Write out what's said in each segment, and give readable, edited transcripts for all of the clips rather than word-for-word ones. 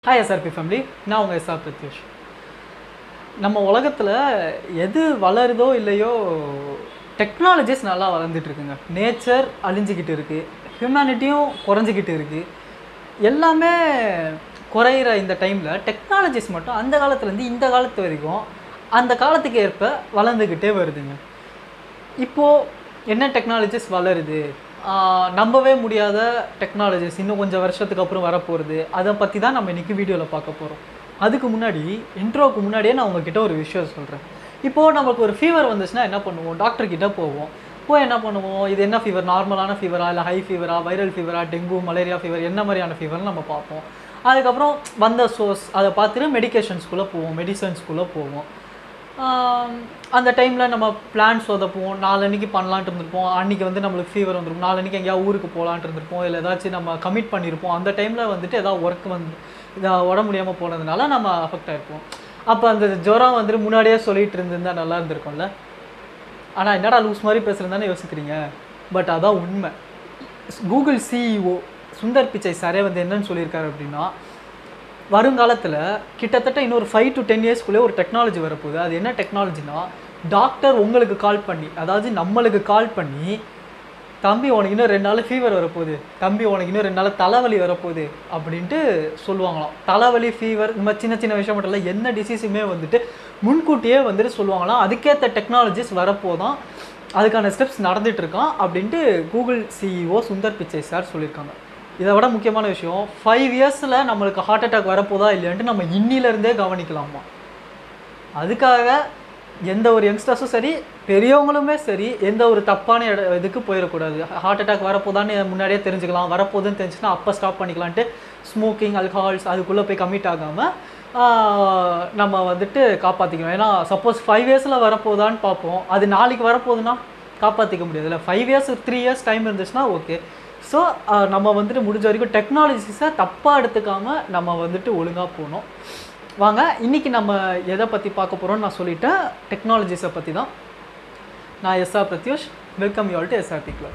Hi SRP family, நான் உங்கள் SR Pratyush. நம்ம உலகத்தில் எது வளருதோ இல்லையோ டெக்னாலஜிஸ் நல்லா வளர்ந்துட்டுருக்குங்க. நேச்சர் அழிஞ்சிக்கிட்டு இருக்குது, ஹியூமனிட்டியும் குறைஞ்சிக்கிட்டு இருக்குது. எல்லாமே குறையிற இந்த டைமில் டெக்னாலஜிஸ் மட்டும் அந்த காலத்துலேருந்து இந்த காலத்து வரைக்கும் அந்த காலத்துக்கு ஏற்ப வளர்ந்துக்கிட்டே வருதுங்க. இப்போது என்ன டெக்னாலஜிஸ் வளருது, நம்பவே முடியாத டெக்னாலஜிஸ் இன்னும் கொஞ்சம் வருஷத்துக்கு அப்புறம் வரப்போகிறது, அதை பற்றி தான் நம்ம இன்றைக்கி வீடியோவில் பார்க்க போகிறோம். அதுக்கு முன்னாடி இன்ட்ரோவுக்கு முன்னாடியே நான் உங்ககிட்ட ஒரு விஷயம் சொல்கிறேன். இப்போது நம்மளுக்கு ஒரு ஃபீவர் வந்துச்சுன்னா என்ன பண்ணுவோம்? டாக்டர்கிட்ட போவோம். போய் என்ன பண்ணுவோம்? இது என்ன ஃபீவர், நார்மலான ஃபீவரா இல்லை ஹை ஃபீவரா, வைரல் ஃபீவரா, டெங்கு மலேரியா ஃபீவர், என்ன மாதிரியான ஃபீவர்னு நம்ம பார்ப்போம். அதுக்கப்புறம் வந்த சோர்ஸ் அதை பார்த்துட்டு மெடிக்கேஷன்ஸ்குள்ளே போவோம், மெடிசன்ஸ்குள்ளே போவோம். அந்த டைமில் நம்ம பிளான் சொதப்போம். நாலன்னைக்கு பண்ணலான்ட்டு இருந்திருப்போம், அன்றைக்கி வந்து நம்மளுக்கு ஃபீவர் வந்துருக்கும். நாலன்னைக்கு எங்கேயா ஊருக்கு போகலான்ட்டு இருந்திருப்போம், இல்லை ஏதாச்சும் நம்ம கமிட் பண்ணியிருப்போம். அந்த டைமில் வந்துட்டு ஏதாவது ஒர்க் வந்து உடம்பு முடியாமல் போனதுனால நம்ம அஃபெக்ட் ஆகிருப்போம். அப்போ அந்த ஜுரம் வந்துட்டு முன்னாடியே சொல்லிகிட்டு இருந்திருந்தால் நல்லா இருந்திருக்கும்ல. ஆனால் என்னடா லூஸ் மாதிரி பேசுகிறதானே யோசிக்கிறீங்க, பட் அதான் உண்மை. கூகுள் சிஇஓ சுந்தர் பிச்சை சாரே வந்து என்னன்னு சொல்லியிருக்காரு அப்படின்னா, வருங்காலத்தில் கிட்டத்தட்ட இன்னொரு 5 to 10 இயர்ஸ்க்குள்ளே ஒரு டெக்னாலஜி வரப்போகுது. அது என்ன டெக்னாலஜினா, டாக்டர் உங்களுக்கு கால் பண்ணி, அதாவது நம்மளுக்கு கால் பண்ணி, தம்பி உனக்கு இன்னும் 2 நாள் ஃபீவர் வரப்போகுது, தம்பி உனக்கு இன்னும் 2 நாள் தலைவலி வரப்போகுது அப்படின்ட்டு சொல்லுவாங்களாம். தலைவலி, ஃபீவர், இந்த மாதிரி சின்ன சின்ன விஷயம் மட்டும் இல்லை, என்ன டிசீஸுமே வந்துட்டு முன்கூட்டியே வந்துட்டு சொல்லுவாங்களாம். அதுக்கேற்ற டெக்னாலஜிஸ் வரப்போதான், அதுக்கான ஸ்டெப்ஸ் நடந்துகிட்ருக்கான் அப்படின்ட்டு Google CEO Sundar Pichai sir சொல்லியிருக்காங்க. இதை விட முக்கியமான விஷயம், 5 இயர்ஸில் நம்மளுக்கு ஹார்ட் அட்டாக் வரப்போதா இல்லையான்ட்டு நம்ம இன்னிலேருந்தே கவனிக்கலாமா. அதுக்காக எந்த ஒரு யங்ஸ்டர்ஸும் சரி, பெரியவங்களுமே சரி, எந்த ஒரு தப்பான இதுக்கு போயிடக்கூடாது. ஹார்ட் அட்டாக் வரப்போதான்னு முன்னாடியே தெரிஞ்சுக்கலாம், வரப்போதுன்னு தெரிஞ்சுன்னா அப்போ ஸ்டாப் பண்ணிக்கலான்ட்டு ஸ்மோக்கிங், ஆல்கஹால்ஸ் அதுக்குள்ளே போய் கமிட் ஆகாமல் நம்ம வந்துட்டு காப்பாற்றிக்கணும். ஏன்னா சப்போஸ் 5 இயர்ஸில் வரப்போதான்னு பார்ப்போம், அது நாளைக்கு வரப்போகுதுன்னா காப்பாற்றிக்க முடியாது இல்லை. 5 இயர்ஸ் 3 இயர்ஸ் டைம் இருந்துச்சுன்னா ஓகே. ஸோ நம்ம வந்துட்டு முடிஞ்ச வரைக்கும் டெக்னாலஜிஸை தப்பாக எடுத்துக்காமல் நம்ம வந்துட்டு ஒழுங்காக போகணும். வாங்க, இன்றைக்கி நம்ம எதை பற்றி பார்க்க போகிறோம்னு நான் சொல்லிட்டேன். டெக்னாலஜிஸை பற்றி தான். நான் SR Pratyush, welcome you all to SRP club.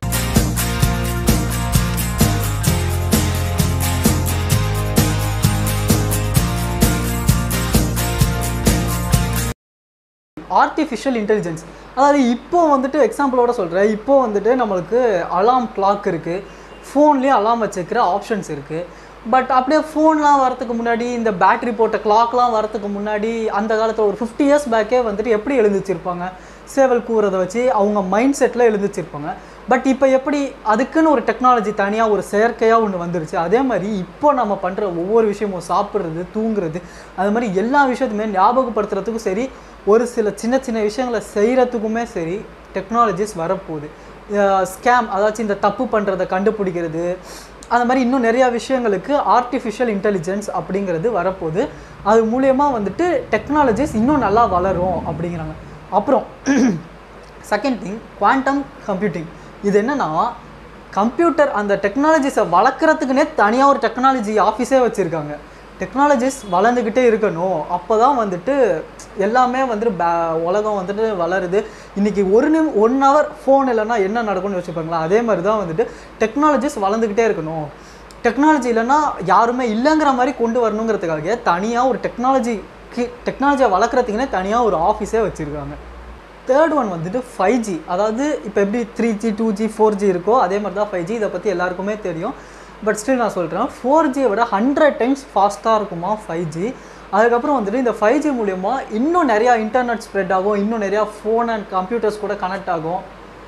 Artificial intelligence, அதாவது இப்போது வந்துட்டு எக்ஸாம்பிளோட சொல்கிறேன். இப்போது வந்துட்டு நம்மளுக்கு அலாம் கிளாக் இருக்குது, ஃபோன்லேயே அலாம் வச்சுக்கிற ஆப்ஷன்ஸ் இருக்குது. பட் அப்படியே ஃபோன்லாம் வரத்துக்கு முன்னாடி, இந்த பேட்ரி போட்ட கிளாக்லாம் வரத்துக்கு முன்னாடி, அந்த காலத்தில் ஒரு 50 இயர்ஸ் பேக்கே வந்துட்டு எப்படி எழுந்திச்சிருப்பாங்க? சேவல் கூறதை வச்சு அவங்க மைண்ட் செட்டில் எழுந்திச்சிருப்பாங்க. பட் இப்போ எப்படி, அதுக்குன்னு ஒரு டெக்னாலஜி தனியாக ஒரு செயற்கையாக ஒன்று வந்துருச்சு. அதே மாதிரி இப்போ நம்ம பண்ணுற ஒவ்வொரு விஷயமும், சாப்பிட்றது, தூங்குறது, அது மாதிரி எல்லா விஷயத்துமே ஞாபகப்படுத்துறதுக்கும் சரி, ஒரு சில சின்ன சின்ன விஷயங்களை செய்கிறதுக்குமே சரி டெக்னாலஜிஸ் வரப்போகுது. ஸ்கேம், அதாச்சும் இந்த தப்பு பண்ணுறதை கண்டுபிடிக்கிறது, அந்த மாதிரி இன்னும் நிறையா விஷயங்களுக்கு ஆர்டிஃபிஷியல் இன்டெலிஜென்ஸ் அப்படிங்கிறது வரப்போகுது. அது மூலயமா வந்துட்டு டெக்னாலஜிஸ் இன்னும் நல்லா வளரும் அப்படிங்கிறாங்க. அப்புறம் செகண்ட் திங், குவாண்டம் கம்ப்யூட்டிங். இது என்னென்னா, கம்ப்யூட்டர் அந்த டெக்னாலஜிஸை வளர்க்குறதுக்குனே தனியாக ஒரு டெக்னாலஜி ஆஃபீஸே வச்சுருக்காங்க. டெக்னாலஜிஸ் வளர்ந்துக்கிட்டே இருக்கணும், அப்போ தான் வந்துட்டு எல்லாமே வந்துட்டு உலகம் வந்துட்டு வளருது. இன்றைக்கி 1 ஹவர் ஃபோன் இல்லைன்னா என்ன நடக்கும்னு யோசிப்பாங்களா? அதே மாதிரி தான் வந்துட்டு டெக்னாலஜிஸ் வளர்ந்துக்கிட்டே இருக்கணும். டெக்னாலஜி இல்லைன்னா யாருமே இல்லைங்கிற மாதிரி கொண்டு வரணுங்கிறதுக்காக தனியாக ஒரு டெக்னாலஜியை வளர்க்குறதுக்குனே தனியாக ஒரு ஆஃபீஸே வச்சுருக்காங்க. தேர்ட் ஒன் வந்துட்டு 5G. அதாவது இப்போ எப்படி 3G 2G 4G இருக்கோ அதே மாதிரி தான் 5G. இதை பற்றி எல்லாருக்குமே தெரியும். பட் ஸ்டில் நான் சொல்கிறேன், 4Gயை விட 100 டைம்ஸ் ஃபாஸ்ட்டாக இருக்குமா 5G. அதுக்கப்புறம் வந்துட்டு இந்த 5G மூலயமா இன்னும் நிறையா இன்டர்நெட் ஸ்ப்ரெட் ஆகும், இன்னும் நிறையா ஃபோன் அண்ட் கம்ப்யூட்டர்ஸ் கூட கனெக்ட் ஆகும்.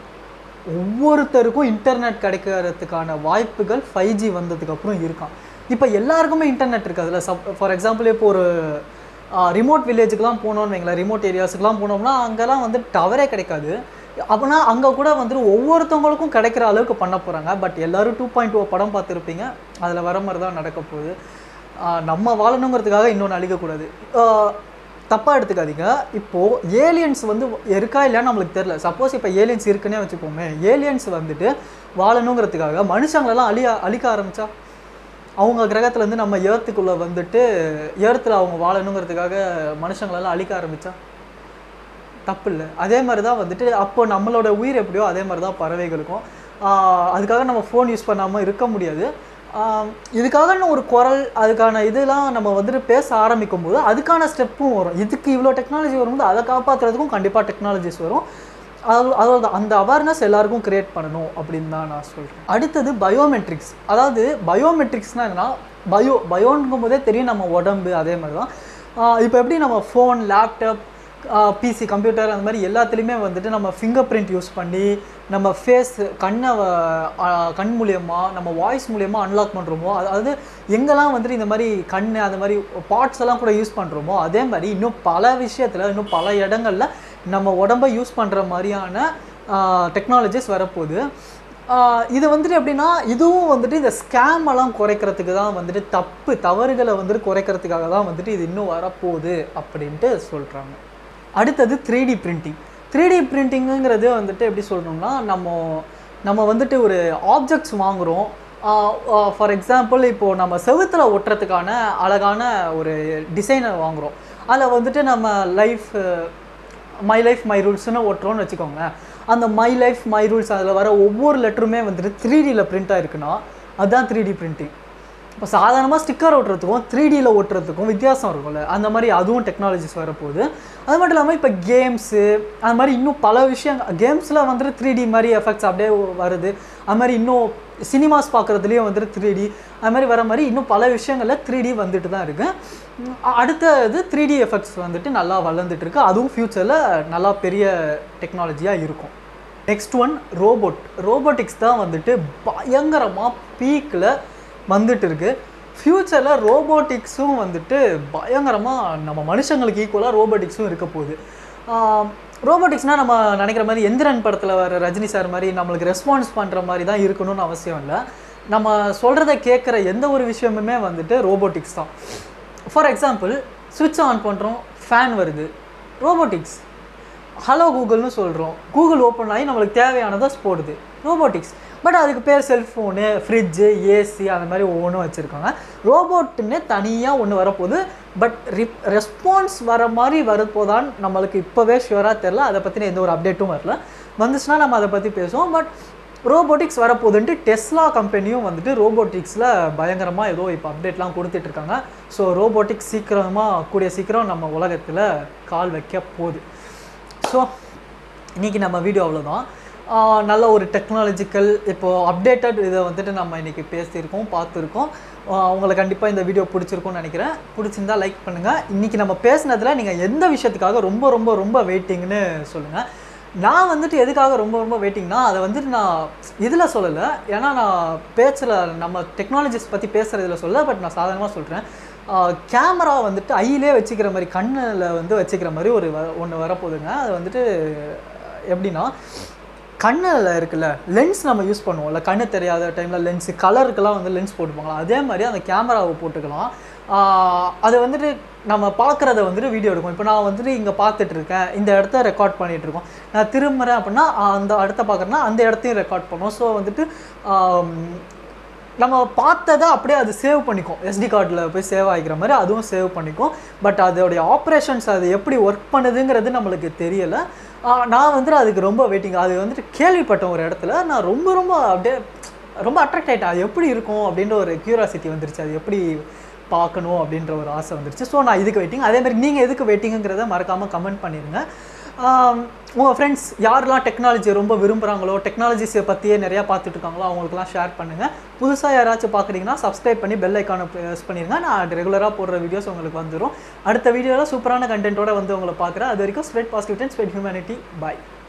ஒவ்வொருத்தருக்கும் இன்டர்நெட் கிடைக்கிறதுக்கான வாய்ப்புகள் 5G வந்ததுக்கப்புறம் இருக்கான். இப்போ எல்லாருக்குமே இன்டர்நெட் இருக்காதுல்ல. ஃபார் எக்ஸாம்பிள், இப்போ ஒரு ரிமோட் வில்லேஜுக்கெலாம் போனோன்னு வைங்களேன், ரிமோட் ஏரியாஸுக்கெலாம் போனோம்னா அங்கெல்லாம் வந்து டவரே கிடைக்காது. அப்படின்னா அங்கே கூட வந்துட்டு ஒவ்வொருத்தவங்களுக்கும் கிடைக்கிற அளவுக்கு பண்ண போகிறாங்க. பட் எல்லோரும் 2.0 படம் பார்த்துருப்பீங்க, அதில் வர மாதிரி தான் நடக்க போகுது. நம்ம வாழணுங்கிறதுக்காக இன்னொன்று அழிக்கக்கூடாது, தப்பாக எடுத்துக்காதீங்க. இப்போது ஏலியன்ஸ் வந்து இருக்கா இல்லையான்னு நம்மளுக்கு தெரில. சப்போஸ் இப்போ ஏலியன்ஸ் இருக்குன்னே வச்சுப்போமே, ஏலியன்ஸ் வந்துட்டு வாழணுங்கிறதுக்காக மனுஷங்களெல்லாம் அழிக்க ஆரம்பித்தா, அவங்க கிரகத்துலேருந்து நம்ம ஏர்த்துக்குள்ளே வந்துட்டு ஏர்த்தில் அவங்க வாழணுங்கிறதுக்காக மனுஷங்களெல்லாம் அழிக்க ஆரம்பித்தா தப்பு இல்லை. அதே மாதிரி தான் வந்துட்டு அப்போ நம்மளோட உயிர் எப்படியோ அதே மாதிரி தான் பறவைகளுக்கும். அதுக்காக நம்ம ஃபோன் யூஸ் பண்ணாமல் இருக்க முடியாது. இதுக்காக ஒரு குரல் அதுக்கான இதெல்லாம் நம்ம வந்துட்டு பேச ஆரம்பிக்கும் போது அதுக்கான ஸ்டெப்பும் வரும். இதுக்கு இவ்வளோ டெக்னாலஜி வரும்போது அதை காப்பாற்றுறதுக்கும் கண்டிப்பாக டெக்னாலஜிஸ் வரும். அதோட அந்த அவேர்னஸ் எல்லாருக்கும் கிரியேட் பண்ணணும் அப்படின்னு தான் நான் சொல்கிறேன். அடுத்தது பயோமெட்ரிக்ஸ். அதாவது பயோமெட்ரிக்ஸ்னால் என்னன்னா, பயோன்னும் போதே தெரியும் நம்ம உடம்பு. அதே மாதிரி தான் இப்போ எப்படி நம்ம ஃபோன், லேப்டாப், பிசி, கம்ப்யூட்டர் அந்த மாதிரி எல்லாத்துலேயுமே வந்துட்டு நம்ம ஃபிங்கர் பிரிண்ட் யூஸ் பண்ணி நம்ம ஃபேஸ், கண் மூலியமாக நம்ம வாய்ஸ் மூலியமாக அன்லாக் பண்ணுறோமோ, அதாவது எங்கெல்லாம் வந்துட்டு இந்த மாதிரி கண் அந்த மாதிரி பார்ட்ஸ் எல்லாம் கூட யூஸ் பண்ணுறோமோ, அதே மாதிரி இன்னும் பல விஷயத்தில் இன்னும் பல இடங்களில் நம்ம உடம்பை யூஸ் பண்ணுற மாதிரியான டெக்னாலஜிஸ் வரப்போகுது. இது வந்துட்டு எப்படின்னா, இதுவும் வந்துட்டு இந்த ஸ்கேம் எல்லாம் குறைக்கிறதுக்கு தான் வந்துட்டு தவறுகளை வந்துட்டு குறைக்கிறதுக்காக தான் வந்துட்டு இது இன்னும் வரப்போகுது அப்படின்ட்டு சொல்கிறாங்க. அடுத்தது 3D பிரிண்டிங். 3D பிரிண்டிங்குங்கிறது வந்துட்டு எப்படி சொல்லணும்னா, நம்ம வந்துட்டு ஒரு ஆப்ஜெக்ட்ஸ் வாங்குகிறோம். ஃபார் எக்ஸாம்பிள் இப்போது நம்ம செவுத்தில் ஒட்டுறதுக்கான அழகான ஒரு டிசைனை வாங்குகிறோம். அதில் வந்துட்டு நம்ம மை லைஃப் மை ரூல்ஸ்னு ஒட்டுறோன்னு வச்சுக்கோங்க. அந்த மை லைஃப் மை ரூல்ஸ் அதில் வர ஒவ்வொரு லெட்டருமே வந்துட்டு 3Dயில் பிரிண்ட் ஆகிருக்குன்னா அதுதான் 3D பிரிண்டிங். இப்போ சாதாரணமாக ஸ்டிக்கர் ஓட்டுறதுக்கும் 3Dயில் ஓட்டுறதுக்கும் வித்தியாசம் இருக்கும்ல, அந்த மாதிரி அதுவும் டெக்னாலஜிஸ் வரப்போகுது. அது மட்டும் இல்லாமல் இப்போ கேம்ஸு அந்த மாதிரி இன்னும் பல விஷயங்கள், கேம்ஸில் வந்துட்டு 3D மாதிரி எஃபெக்ட்ஸ் அப்படியே வருது. அது மாதிரி இன்னும் சினிமாஸ் பார்க்குறதுலேயும் வந்துட்டு 3D அது மாதிரி வர மாதிரி இன்னும் பல விஷயங்களில் 3D வந்துட்டு தான் இருக்குது. அடுத்தது 3D எஃபெக்ட்ஸ் வந்துட்டு நல்லா வளர்ந்துட்டு இருக்குது. அதுவும் ஃப்யூச்சரில் நல்லா பெரிய டெக்னாலஜியாக இருக்கும். நெக்ஸ்ட் ஒன் ரோபோட்டிக்ஸ் தான் வந்துட்டு பயங்கரமாக பீக்கில் வந்துட்டு இருக்குது. ஃப்யூச்சரில் ரோபோட்டிக்ஸும் வந்துட்டு பயங்கரமாக நம்ம மனுஷங்களுக்கு ஈக்குவலாக ரோபோட்டிக்ஸும் இருக்க போகுது. ரோபோட்டிக்ஸ்னால் நம்ம நினைக்கிற மாதிரி எந்திரன் படத்தில் வர ரஜினி சார் மாதிரி நம்மளுக்கு ரெஸ்பான்ஸ் பண்ணுற மாதிரி தான் இருக்கணும்னு அவசியம் இல்லை. நம்ம சொல்கிறத கேட்குற எந்த ஒரு விஷயமுமே வந்துட்டு ரோபோட்டிக்ஸ் தான். ஃபார் எக்ஸாம்பிள், ஸ்விட்ச் ஆன் பண்ணுறோம், ஃபேன் வருது, ரோபோட்டிக்ஸ். ஹலோ கூகுள்னு சொல்கிறோம், கூகுள் ஓப்பன் ஆகி நம்மளுக்கு தேவையானதை போடுது, ரோபோட்டிக்ஸ். பட் அதுக்கு பேர் செல்ஃபோனு, ஃப்ரிட்ஜு, ஏசி அந்த மாதிரி ஒவ்வொன்றும் வச்சுருக்காங்க. ரோபோட்டுன்னு தனியாக ஒன்று வரப்போகுது. பட் ரெஸ்பான்ஸ் வர மாதிரி வரப்போதான்னு நம்மளுக்கு இப்போவே ஷுவராக தெரில. அதை பற்றின எந்த ஒரு அப்டேட்டும் வரல. வந்துச்சுன்னா நம்ம அதை பற்றி பேசுவோம். பட் ரோபோட்டிக்ஸ் வரப்போகுதுன்ட்டு டெஸ்லா கம்பெனியும் வந்துட்டு ரோபோட்டிக்ஸில் பயங்கரமாக ஏதோ இப்போ அப்டேட்லாம் கொடுத்துட்ருக்காங்க. ஸோ ரோபோட்டிக்ஸ் கூடிய சீக்கிரம் நம்ம உலகத்தில் கால் வைக்க போகுது. ஸோ இன்றைக்கி நம்ம வீடியோ அவ்வளோதான். நல்ல ஒரு டெக்னாலஜிக்கல் இப்போது அப்டேட்டட் இதை வந்துட்டு நம்ம இன்றைக்கி பேசியிருக்கோம், பார்த்துருக்கோம். உங்களுக்கு கண்டிப்பாக இந்த வீடியோ பிடிச்சிருக்கும்னு நினைக்கிறேன். பிடிச்சிருந்தால் லைக் பண்ணுங்கள். இன்றைக்கி நம்ம பேசினதில் நீங்கள் எந்த விஷயத்துக்காக ரொம்ப ரொம்ப ரொம்ப வெயிட்டிங்னு சொல்லுங்கள். நான் வந்துட்டு எதுக்காக ரொம்ப ரொம்ப வெயிட்டிங்னா, அதை வந்துட்டு நான் இதில் சொல்லலை. ஏன்னா நான் பேச்சில் நம்ம டெக்னாலஜிஸ் பற்றி பேசுகிறதில் சொல்லலை. பட் நான் சாதாரணமாக சொல்கிறேன். கேமரா வந்துட்டு ஐயிலே வச்சுக்கிற மாதிரி, கண்ணில் வந்து வச்சுக்கிற மாதிரி ஒன்று வரப்போகுதுங்க. அது வந்துட்டு எப்படின்னா, கண்ணில் இருக்குல்ல லென்ஸ் நம்ம யூஸ் பண்ணுவோம்ல, கண்ணு தெரியாத டைமில் லென்ஸு, கலருக்கெல்லாம் வந்து லென்ஸ் போட்டுப்பாங்களா, அதே மாதிரி அந்த கேமராவை போட்டுக்கலாம். அதை வந்துட்டு நம்ம பார்க்குறத வந்துட்டு வீடியோ எடுக்கும். இப்போ நான் வந்துட்டு இங்கே பார்த்துட்ருக்கேன், இந்த இடத்த ரெக்கார்ட் பண்ணிகிட்ருக்கோம். நான் திரும்புகிறேன் அப்படின்னா அந்த இடத்த பார்க்குறேன்னா அந்த இடத்தையும் ரெக்கார்ட் பண்ணுவோம். ஸோ வந்துட்டு நம்ம பார்த்ததை அப்படியே அது சேவ் பண்ணிக்கும். எஸ்டி கார்டில் போய் சேவ் ஆகிக்கிற மாதிரி அதுவும் சேவ் பண்ணிக்கும். பட் அதோடைய ஆப்ரேஷன்ஸ் அது எப்படி ஒர்க் பண்ணுதுங்கிறது நம்மளுக்கு தெரியலை. நான் வந்துட்டு அதுக்கு ரொம்ப வெயிட்டிங். அது வந்துட்டு கேள்விப்பட்டேன் ஒரு இடத்துல. நான் ரொம்ப ரொம்ப அப்படியே ரொம்ப அட்ராக்ட் ஆகிட்டேன். அது எப்படி இருக்கும் அப்படின்ற ஒரு க்யூரியாசிட்டி வந்துருச்சு. அது எப்படி பார்க்கணும் அப்படின்ற ஒரு ஆசை வந்துருச்சு. ஸோ நான் இதுக்கு வெயிட்டிங். அதேமாதிரி நீங்கள் எதுக்கு வெயிட்டிங்கிறத மறக்காமல் கமெண்ட் பண்ணிடுங்க. உங்கள் ஃப்ரெண்ட்ஸ் யாரெல்லாம் டெக்னாலஜியை ரொம்ப விரும்புகிறாங்களோ, டெக்னாலஜிஸை பற்றியே நிறையா பார்த்துட்ருக்காங்களோ அவங்களுக்குலாம் ஷேர் பண்ணுங்கள். புதுசாக யாராச்சும் பார்க்குறீங்கன்னா சப்ஸ்கிரைப் பண்ணி பெல் ஐக்கானை ப்ரெஸ் பண்ணிடுங்க. நான் ரெகுலராக போடுற வீடியோஸ் உங்களுக்கு வந்துடும். அடுத்த வீடியோவில் சூப்பரான கண்டென்ட்டோடு வந்து உங்களை பார்க்குறேன். அது வரைக்கும் spread positivity and spread humanity. Bye.